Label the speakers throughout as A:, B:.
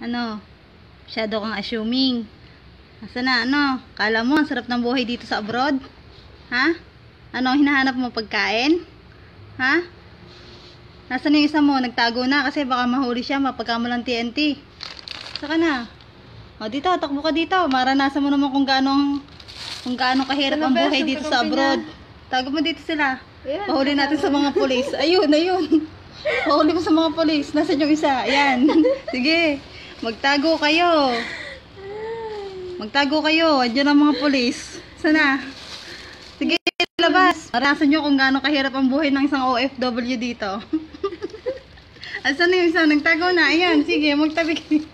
A: Ano? Masyado kang assuming. Asa na, ano? Kala mo, ang sarap ng buhay dito sa abroad? Ha? Ano, hinahanap mo pagkain? Ha? Nasaan yung isa mo? Nagtago na kasi baka mahuli siya, mapagkamulang TNT. Saka na. O, dito, takbo ka dito. Maranasan mo naman kung gaano kahirap ang buhay dito sa abroad. Tago mo dito sila. Pahuli natin sa mga polis. Ayun, ayun. Pahuli mo sa mga polis. Nasaan yung isa? Ayan. Sige. Magtago kayo. Magtago kayo. Andiyan ang mga polis. Sana. Sige, labas. Maranasan nyo kung gaano kahirap ang buhay ng isang OFW dito. Asan na yung isa? Nagtago na. Ayan. Sige, magtabi kayo.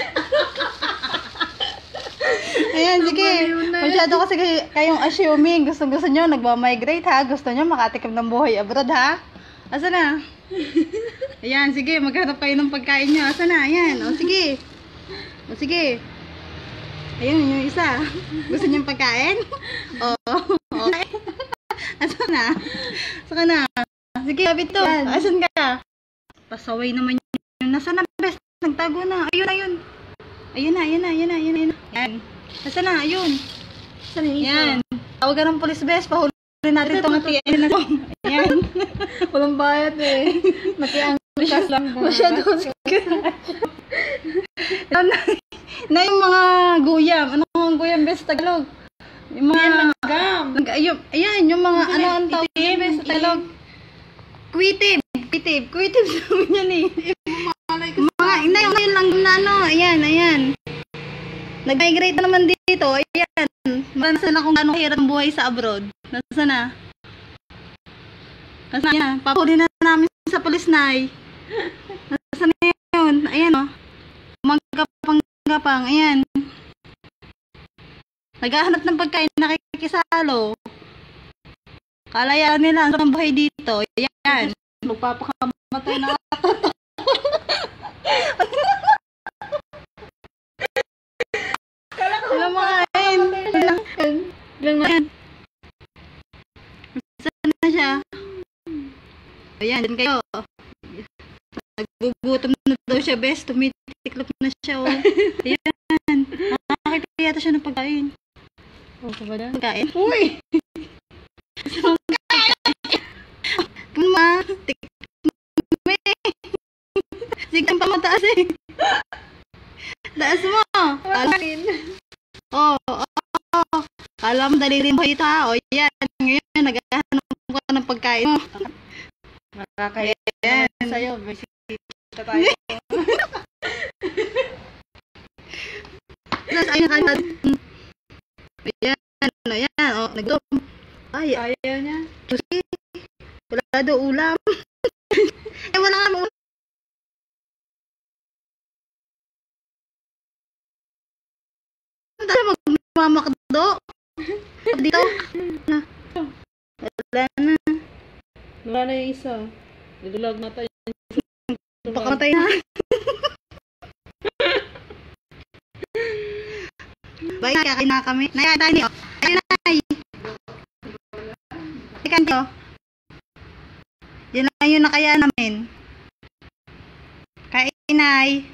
A: Ayan, sige. Masyado kasi kayong assuming. Gusto nyo, nagmamigrate ha. Gusto nyo makatikim ng buhay abroad ha. Asa na? Ayan, sige. Maghanap kayo ng pagkain nyo. Asa na? Ayan. O, sige. O, sige. Ayan, yung isa. Gusto nyo pagkain? O, okay. Asa na? Saka na. Sige, labit to. Asan ka? Pasaway naman yun. Nasaan na, best? Nagtago na. Ayun, ayun. Ayun na, ayun na, ayun na, ayun na. Ayan. Nasaan na? Ayun. Ayan. Tawag ka ng police, best. Pahuli natin itong TNT na ito. Ayan.
B: Walang bayad eh. Nakiangkas lang.
A: Masyado. Na yung mga guyam. Ano ang guyam, best, Tagalog? Yung mga
B: langgam.
A: Ayan, yung mga ano ang tawag niya, best, Tagalog? Kuitib. Kuitib sabi niya ni. Mga, hindi, yung langgam na ano. Ayan, ayan. Nag-migrate na naman dito. Ayan. Maranasan na kung gaano kahirap ang buhay sa abroad. Nasaan na? Nasaan na? Papuli na namin sa police nai. Nasaan na yun? Ayan o. Magkapang-gapang. Ayan. Naghahanap ng pagkain, nakikisalo. Kalaya nila ang buhay dito. Ayan. Magpapakamatay na ata. Alam mo kain. Bilang na yan. Saan na siya? Ayan, din kayo. Nagbugutom na daw siya, best. Tumitiklop na siya, oh. Ayan. Nakakita yata siya ng pagkain.
B: Oh, sabada?
A: Pagkain?
B: Uy!
A: Kuma, tikme. Sige kang pamataas eh. Taas mo. Kala mo dali rin buhay ito ha. O yan, ngayon naghahanap ko ng pagkain mo.
B: Makakaya naman sa'yo. May sita tayo.
A: Ayun, kanan. Ayan, ayan. O, nagdom. Ay,
B: ayaw niya.
A: Kasi, wala daw ulam. Eh, wala nga ulam. Magmamakdo. Dito. Wala na.
B: Wala na yung isa. Nadulag na tayo.
A: Pakamatay na. Bye, kakain na kami. Naya, tayo niyo. Ayun na, ay. Ikan niyo. Yan lang yung nakaya namin. Kain, ay.